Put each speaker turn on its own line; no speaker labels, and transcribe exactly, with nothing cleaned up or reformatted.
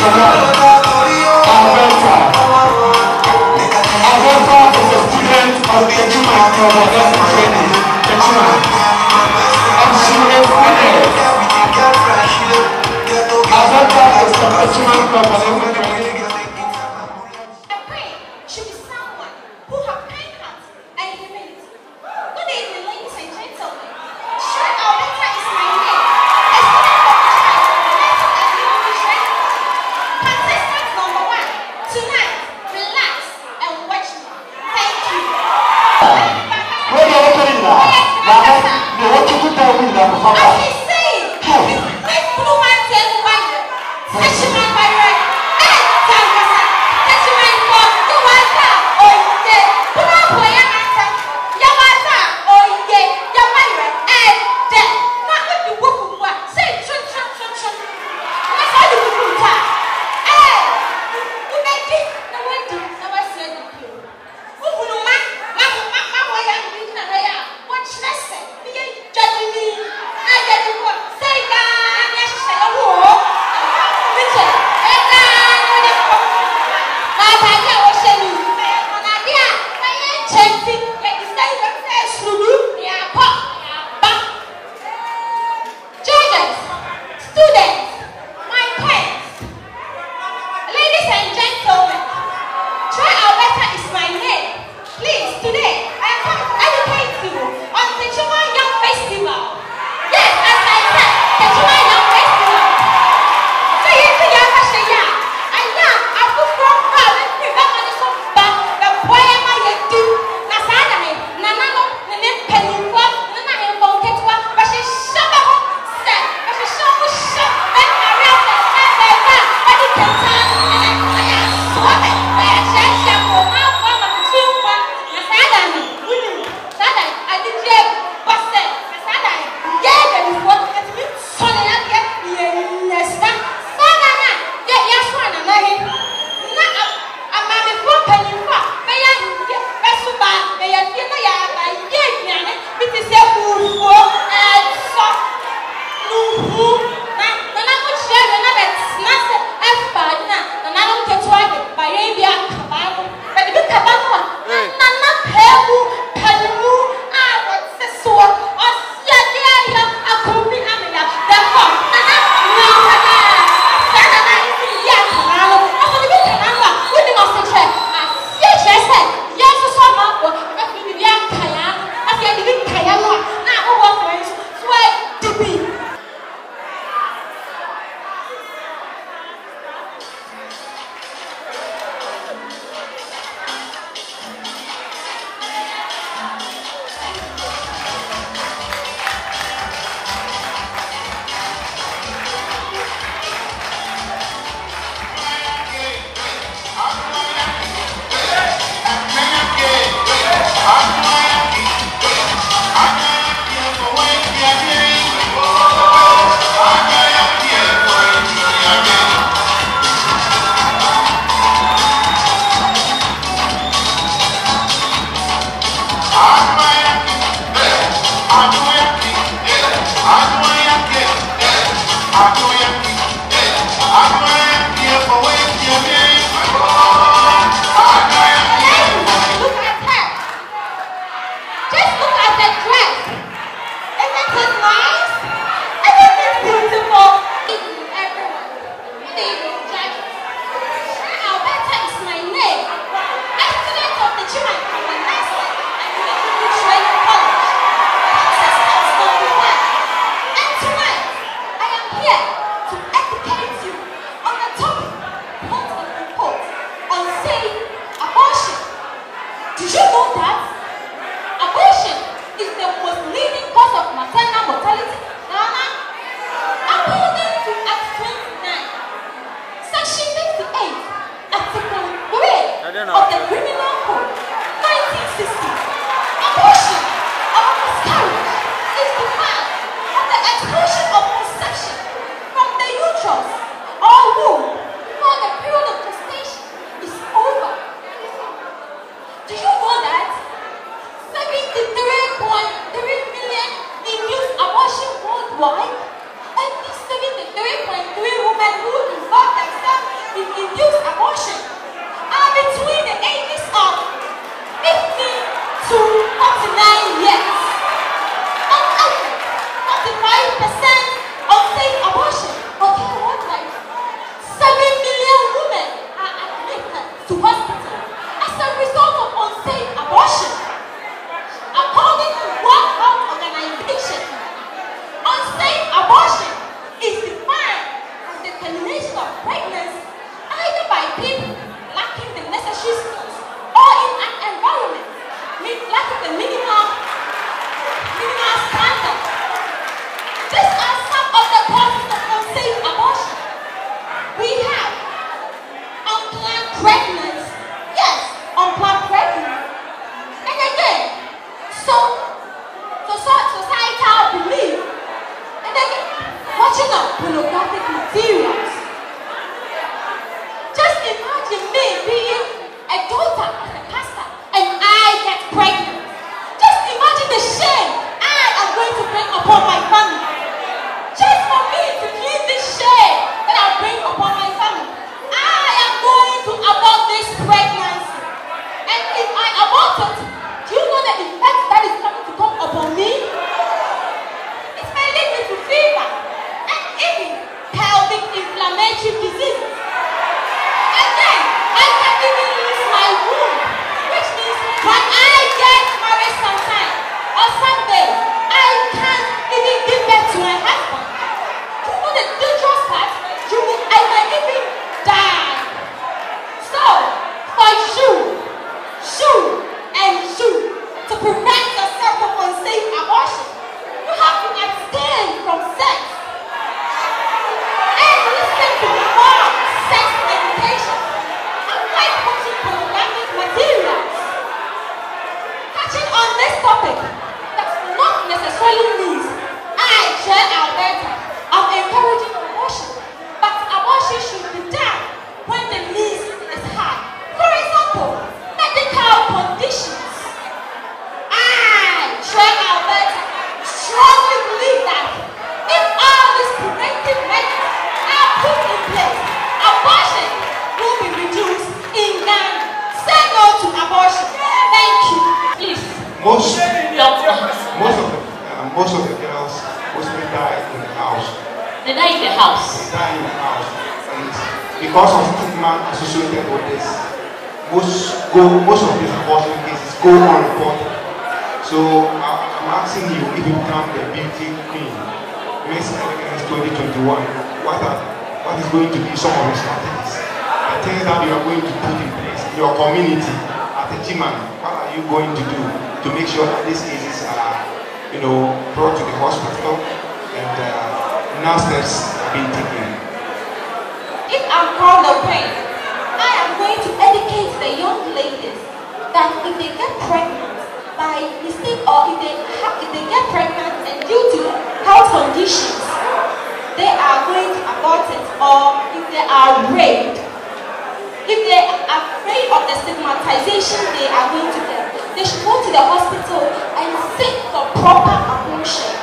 Why? And these seventy-three point three women who involved themselves because of stigma associated with this, most go most of these abortion cases go unreported. So I, I'm asking you, if you become the beauty queen, Miss Elegance twenty twenty-one, what are what is going to be some of the strategies, the things that you are going to put in place in your community at the G-Man? What are you going to do to make sure that these cases are, you know, brought to the hospital and uh, now steps are being taken?
If I'm called a queen, I am going to educate the young ladies that if they get pregnant by mistake, or if they have, if they get pregnant and due to health conditions, they are going to abort it, or if they are raped, if they are afraid of the stigmatization they are going to get, they should go to the hospital and seek for proper abortion.